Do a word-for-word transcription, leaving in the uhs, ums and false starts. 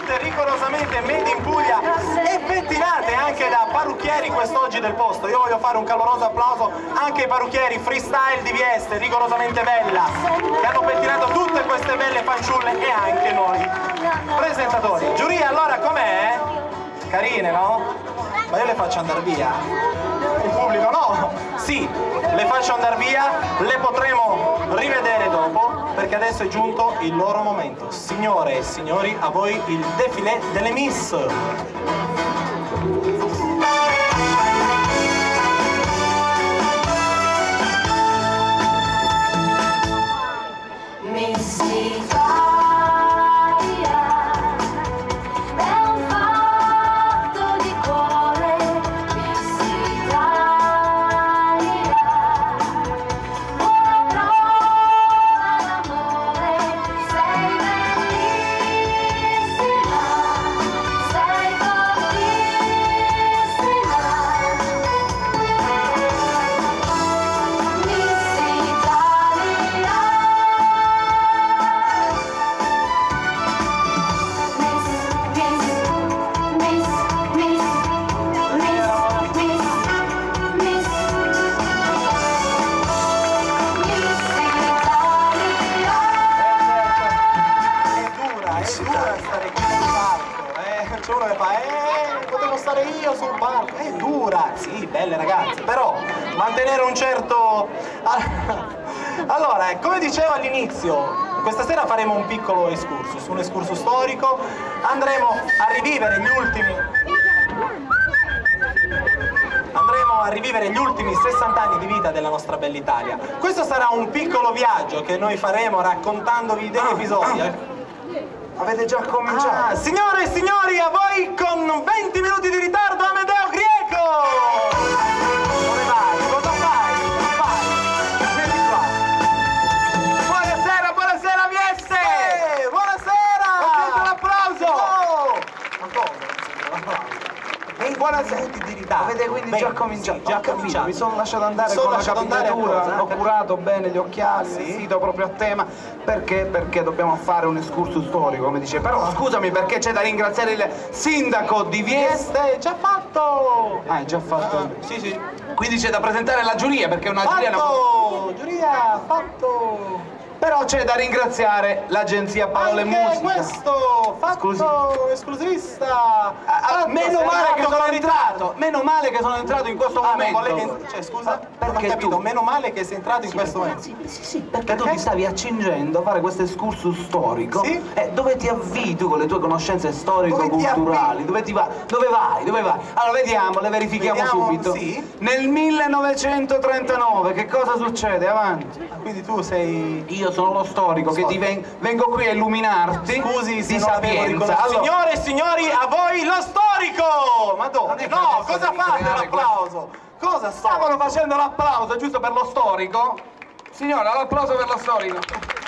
tutte rigorosamente made in Puglia e pettinate anche da parrucchieri quest'oggi del posto. Io voglio fare un caloroso applauso anche ai parrucchieri freestyle di Vieste, rigorosamente bella, che hanno pettinato tutte queste belle fanciulle e anche noi presentatori. Giuria, allora com'è? Carine, no? Ma io le faccio andare via. Il pubblico no? Sì, le faccio andare via, le potremo rivedere dopo, perché adesso è giunto il loro momento. Signore e signori, a voi il defilé delle Miss. Miss Italia è un fatto di cuore, Miss Italia, buona prova d'amore, sei bellissima, sei fortissima, Miss Italia. C'è uno che fa, eh, potevo stare io sul palco, è dura, sì, belle ragazze, però mantenere un certo... Allora, come dicevo all'inizio, questa sera faremo un piccolo excursus, un excursus storico, andremo a rivivere gli ultimi... Andremo a rivivere gli ultimi sessanta anni di vita della nostra bella Italia. Questo sarà un piccolo viaggio che noi faremo raccontandovi degli episodi. eh. Avete già cominciato? Ah, signore e signori, a voi con venti minuti di ritardo Amedeo Grieco! Dove vai? Cosa fai? Cosa fai? Vieni qua. Buonasera, buonasera Vieste! Eh, buonasera! Facete un applauso! Oh. Ma cosa? Un applauso? Buonasera di ritardo. Avete quindi Bene, già cominciato? Sì, già Ho capito, cominciato. mi sono lasciato andare sono con lasciato la andare a capigliatura, cosa? ho curato bene gli occhiali, Sì. il vestito proprio a tema. Perché? Perché dobbiamo fare un excursus storico, come dice. Però scusami, perché c'è da ringraziare il sindaco di Vieste. Già fatto! Ah, è già fatto. Ah, sì, sì. Quindi c'è da presentare la giuria, perché una giuria non... Fatto! Giuria, fatto! Però c'è da ringraziare l'agenzia Parole Anche Musica. questo fatto Scusi. esclusivista. Ah, Fatto, meno sei male che arrivato sono con entrato, meno male che sono entrato in questo Ah, momento. non volevi- cioè, scusa, Ah, non ho perché capito, tu? meno male che sei entrato in questo momento. Sì, sì, sì, perché, Perché? tu ti stavi accingendo a fare questo excursus storico. Sì. Eh, dove ti avvii tu con le tue conoscenze Dove ti storico-culturali? avvii? Dove ti va? Dove vai? Dove vai? Allora vediamo, le verifichiamo Vediamo, subito. sì. Nel millenovecentotrentanove che cosa succede? Avanti. Ah, quindi tu sei... Io sono lo storico che ti ven- vengo qui a illuminarti. Scusi se di non avevo sapienza. riconosciuto. Allora, Signore e signori, a voi lo storico! Ma dove? Non è che No, adesso cosa devi fate creare l'applauso? Cosa stavano stavano facendo l'applauso giusto per lo storico? Signora, l'applauso per lo storico.